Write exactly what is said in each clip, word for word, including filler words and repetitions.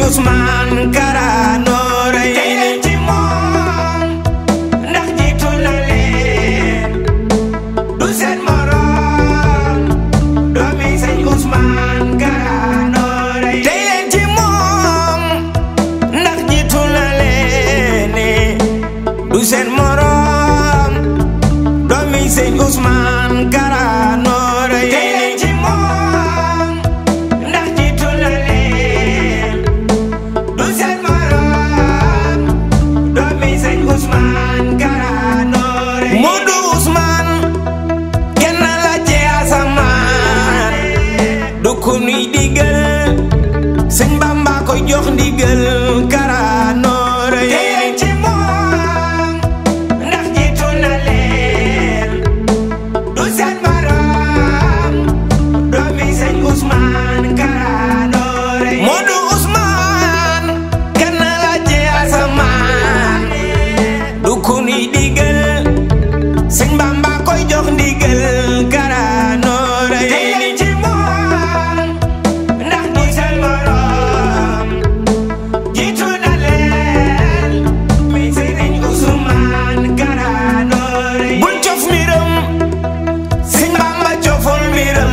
Ousmane Kara Noreyni ci moom ndax jiitu na leen du seen morom doomi sëñ Ousmane Kara Noreyni tey leen ci moom ndax jiitu na leen du seen morom doomi sëñ Ousmane Kara Noreyni ci moom ndax jiitu na leen du seen morom doomi sëñ Ousmane Kara Noreyni Modou Ousmane kenn la ci asamaan du ku nuy digal sëñ Bamba koy jox ndigal Kara Noreyni ci moom ndax jiitu na leen du seen morom doomi sëñ Ousmane Kara Noreyni Modou Ousmane kenn la ci asamaan du ku nuy digal sëñ Bamba koy jox ndigal Kara Noreyni ci moom ndax du seen morom jiitu na leen mi sëriñ Ousmane Kara Noreyni bul cof mbiram sëñ Bamba coful mbiram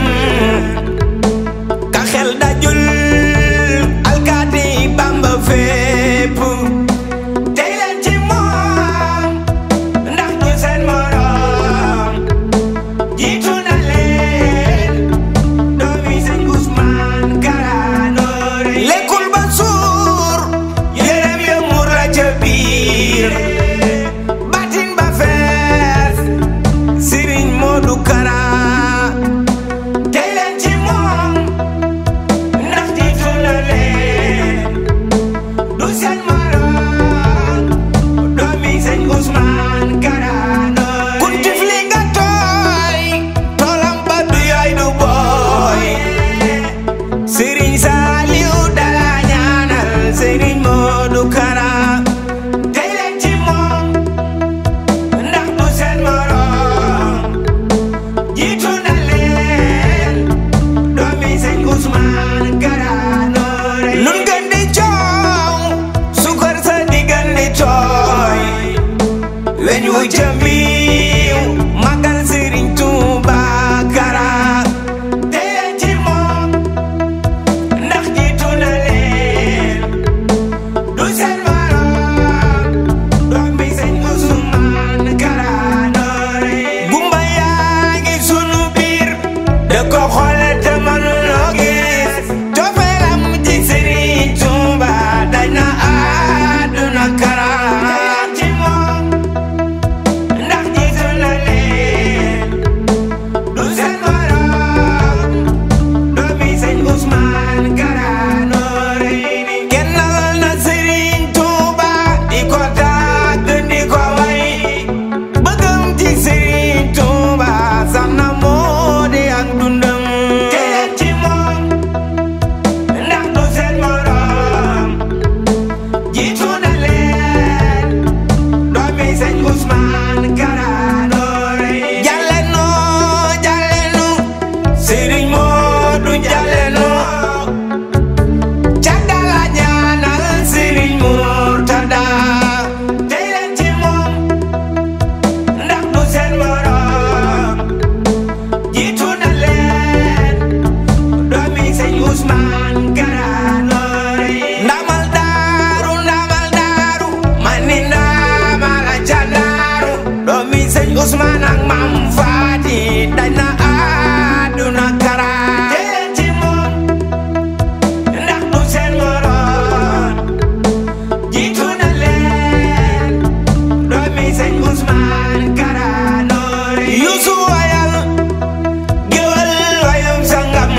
ka xel dajul alkaati Bamba fépp tey leen ci moom ndax du seen morom jiitu na leen doomi sëñ Ousmane Kara Noreyni lekkul ba suur yërëm ya muur la ca biir batin ba fees Sëriñ Modou Kara tey leen ci moom ndax jiitu na leen du seen morom doomi sëñ Ousmane Kara Noreyni kun tifli nga tooy toolam ba du yooy du booy Sëriñ Saliou dala ñaanal Sëriñ Modou Kara tey leen ci moom ndax du seen morom jiitu na leen doomi sëñ Ousmane Kara Noreyni nun gën di coow sukar sa diggan di tooy weñ wu jëmbiw magal Sëriñ Tuuba Kara tey leen ci moom ndax jiitu na leen du seen morom doomi sëñ Ousmane Kara Noreyni gumba yaa ngi sunu biir da ko xoole te mënuloo gis cofeelam ci Sëriñ Tuuba daj na àdduna Kara tey leen ci moom ndax jiitu na leen du seen morom doomi sëñ Ousmane Kara Noreyni kennal na Sëriñ Tuuba di ko tàgg di ko way bëggam ci Sëriñ Tuuba sax na moo di ak dundam tey leen ci moom ndax du seen morom jiitu na leen doomi sëñ Ousmane Kara Noreyni jàlle noo jàlle nu Sëriñ Modou jàlle noo càddala ñaanal Sëriñ Murtada tey leen ci moom ndax du seen morom jiitu na leen doomi sëñ Ousmane Kara Noreyni ndamal daaru ndamal daaru man ni ndamala ca daaru doomi sëñ Ousmane ak Mam Faati daj na àdduna Kara tey leen ci moom ndax du seen morom jiitu na leen doomi sëñ Ousmane Kara Noreyni Yuusu wayal géwal wayum sangam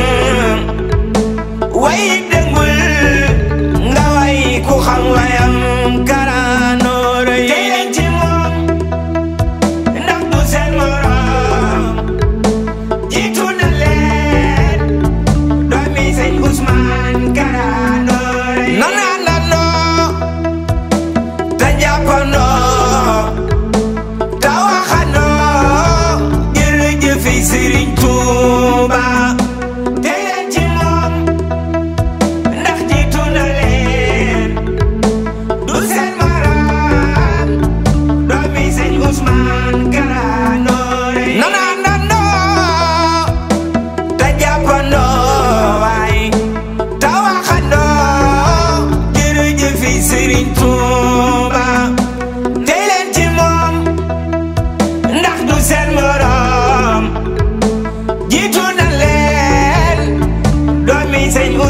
way dëngul nga way ku xam wayam Kara Noreyni tey leen ci moom ndax du seen morom jiitu na leen doomi sëñ Ousmane Kara Noreyni nan àndandoo te jàppandoo te waxandoo jërëjëfi Sëriñ Tuuba tey leen ci moom ndax jiitu na leen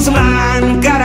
Ousmane Ka